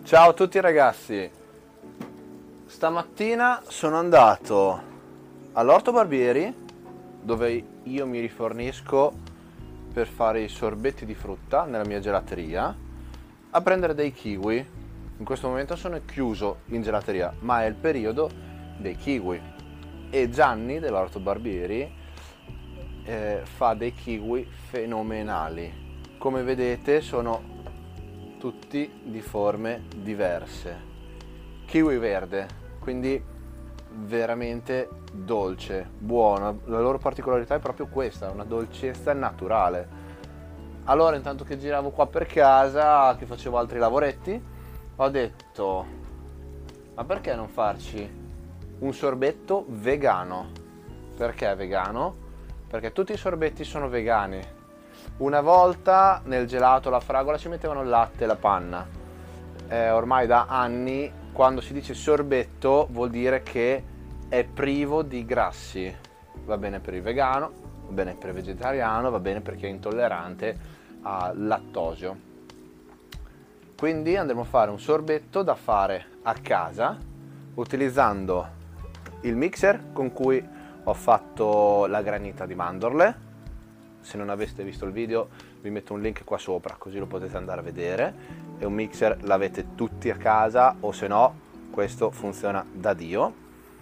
Ciao a tutti ragazzi, stamattina sono andato all'Orto Barbieri dove io mi rifornisco per fare i sorbetti di frutta nella mia gelateria a prendere dei kiwi. In questo momento sono chiuso in gelateria, ma è il periodo dei kiwi e Gianni dell'Orto Barbieri fa dei kiwi fenomenali. Come vedete sono tutti di forme diverse. Kiwi verde, quindi veramente dolce, buono. La loro particolarità è proprio questa, una dolcezza naturale. Allora, intanto che giravo qua per casa, che facevo altri lavoretti, ho detto: ma perché non farci un sorbetto vegano? Perché vegano? Perché tutti i sorbetti sono vegani. Una volta nel gelato, la fragola, ci mettevano il latte e la panna. Ormai da anni, quando si dice sorbetto, vuol dire che è privo di grassi. Va bene per il vegano, va bene per il vegetariano, va bene per chi è intollerante al lattosio. Quindi andremo a fare un sorbetto da fare a casa utilizzando il mixer con cui ho fatto la granita di mandorle. Se non aveste visto il video vi metto un link qua sopra così lo potete andare a vedere. È un mixer, l'avete tutti a casa, o se no questo funziona da Dio.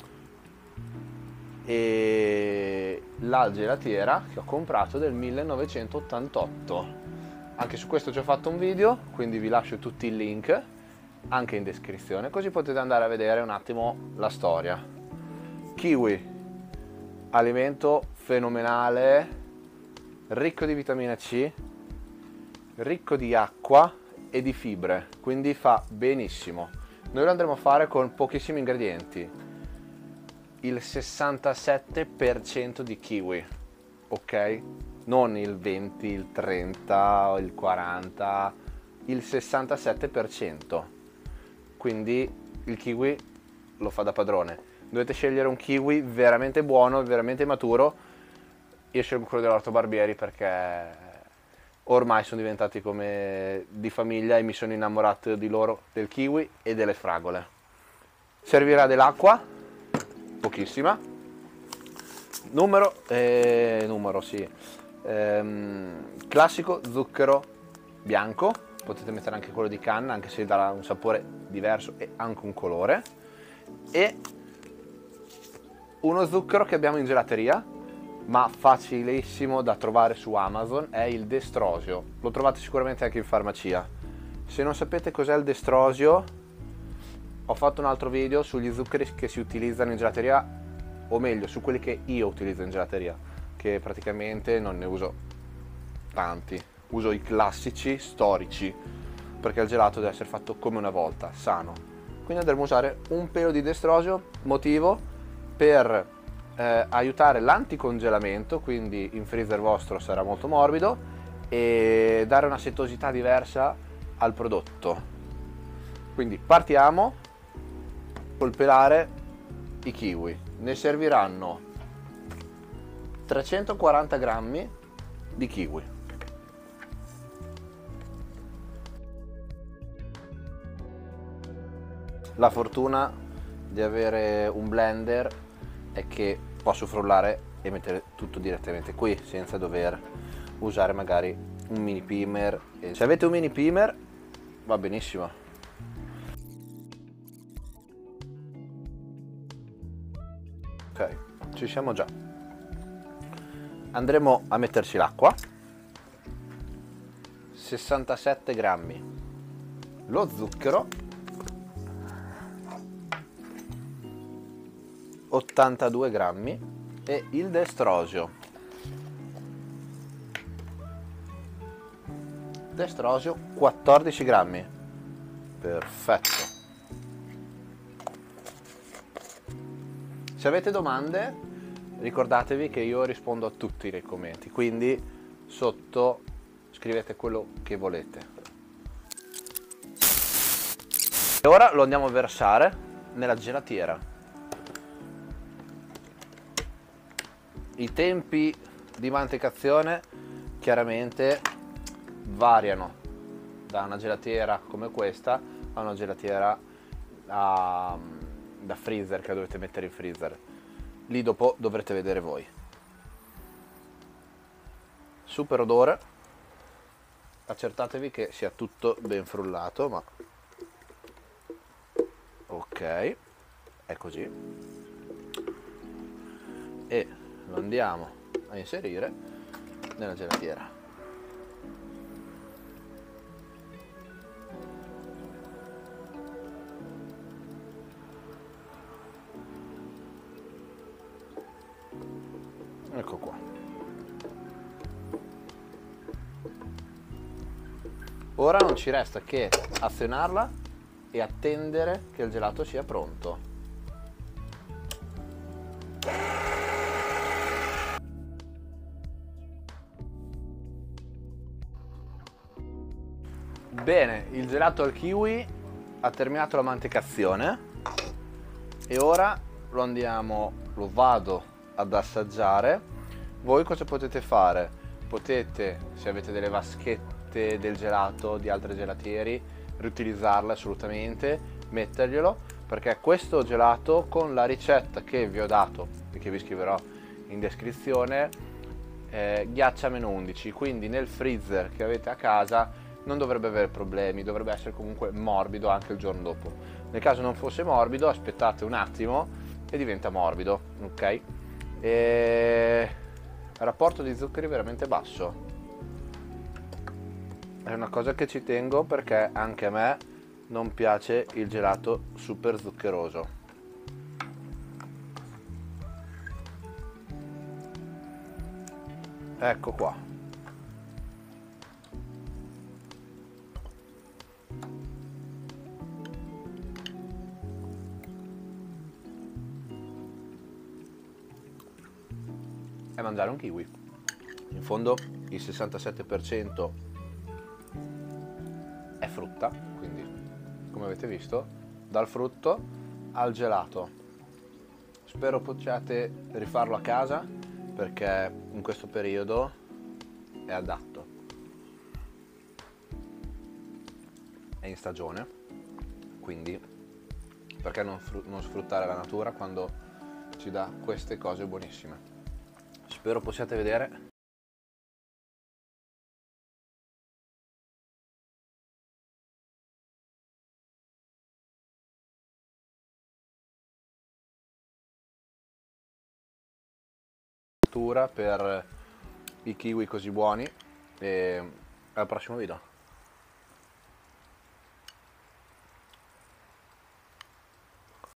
E la gelatiera che ho comprato del 1988, anche su questo ci ho fatto un video, quindi vi lascio tutti i link anche in descrizione, così potete andare a vedere un attimo la storia. Kiwi, alimento fenomenale, ricco di vitamina C, ricco di acqua e di fibre, quindi fa benissimo. Noi lo andremo a fare con pochissimi ingredienti, il 67% di kiwi, ok? Non il 20, il 30 o il 40, il 67%. Quindi il kiwi lo fa da padrone. Dovete scegliere un kiwi veramente buono, veramente maturo. Io scelgo quello dell'Orto Barbieri perché ormai sono diventati come di famiglia e mi sono innamorato di loro, del kiwi e delle fragole. Servirà dell'acqua, pochissima, classico zucchero bianco, potete mettere anche quello di canna anche se darà un sapore diverso e anche un colore, e uno zucchero che abbiamo in gelateria ma facilissimo da trovare su Amazon, è il destrosio. Lo trovate sicuramente anche in farmacia. Se non sapete cos'è il destrosio, ho fatto un altro video sugli zuccheri che si utilizzano in gelateria, o meglio su quelli che io utilizzo in gelateria, che praticamente non ne uso tanti, uso i classici storici perché il gelato deve essere fatto come una volta, sano. Quindi andremo a usare un pelo di destrosio, motivo per aiutare l'anticongelamento, quindi in freezer vostro sarà molto morbido, e dare una setosità diversa al prodotto. Quindi partiamo col pelare i kiwi. Ne serviranno 340 grammi di kiwi. La fortuna di avere un blender è che posso frullare e mettere tutto direttamente qui senza dover usare magari un mini primer. E se avete un mini primer va benissimo. Ok, ci siamo già. Andremo a metterci l'acqua, 67 grammi, lo zucchero, 82 grammi, e il destrosio. Destrosio 14 grammi. Perfetto. Se avete domande ricordatevi che io rispondo a tutti nei commenti, quindi sotto scrivete quello che volete. E ora lo andiamo a versare nella gelatiera. I tempi di mantecazione chiaramente variano da una gelatiera come questa a una gelatiera da freezer che dovete mettere in freezer. Lì dopo dovrete vedere voi. Super odore, accertatevi che sia tutto ben frullato, ma ok, è così, e lo andiamo a inserire nella gelatiera. Ecco qua. Ora non ci resta che azionarla e attendere che il gelato sia pronto. Bene, il gelato al kiwi ha terminato la mantecazione e ora lo vado ad assaggiare. Voi cosa potete fare? Potete, se avete delle vaschette del gelato di altre gelatieri, riutilizzarle assolutamente, metterglielo, perché questo gelato, con la ricetta che vi ho dato e che vi scriverò in descrizione, ghiaccia -11, quindi nel freezer che avete a casa non dovrebbe avere problemi, dovrebbe essere comunque morbido anche il giorno dopo. Nel caso non fosse morbido, aspettate un attimo e diventa morbido, ok? E rapporto di zuccheri veramente basso. È una cosa che ci tengo perché anche a me non piace il gelato super zuccheroso. Ecco qua. È mangiare un kiwi. In fondo il 67% è frutta, quindi come avete visto, dal frutto al gelato. Spero possiate rifarlo a casa perché in questo periodo è adatto. È in stagione, quindi perché non sfruttare la natura quando ci dà queste cose buonissime. Spero possiate vedere. Per i kiwi così buoni e al prossimo video.